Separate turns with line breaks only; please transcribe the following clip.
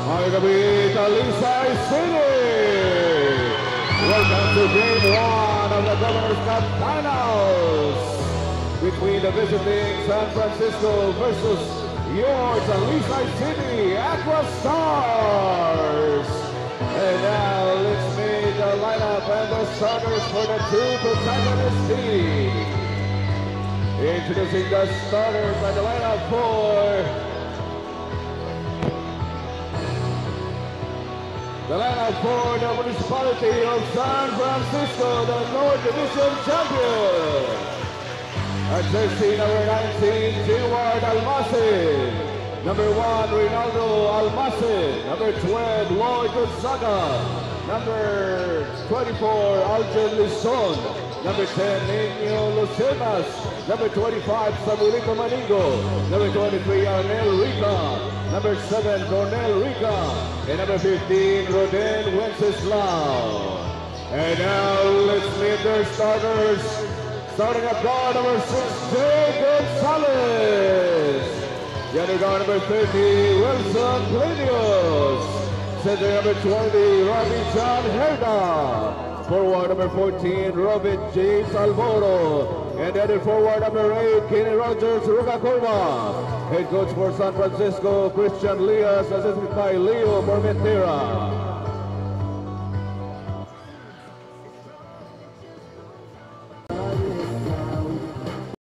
Magabi Talisay City. Welcome to game one of the Governor's Cup Finals between the visiting San Francisco versus your Talisay City Aqua Stars. And now let's meet the lineup and the starters for the two protagonist teams. Introducing the starters by the lineup for the municipality of San Francisco, the North Division champion. At jersey number 19, Jeward Almacen. Number 1, Rinaldo Almacen. Number 12, Lloyd Gonzaga. Number 24, Algen Lison. Number 10, Nino Lucemas. Number 25, Samuelito Manigo. Number 23, Arnel Rica. Number 7, Cornel Rica. And number 15, Roden Wenceslao. And now let's meet their starters. Starting at guard number 6, Jay Gonzalez. The other guard number 30, Wilson Plinius. Center number 20, Robbie John Herda. Forward number 14, Robert J. Salvoro. And the other forward number 8, Kenny Rogers Rugacorva. Head coach for San Francisco, Christian Lias, assisted by Leo Formentera.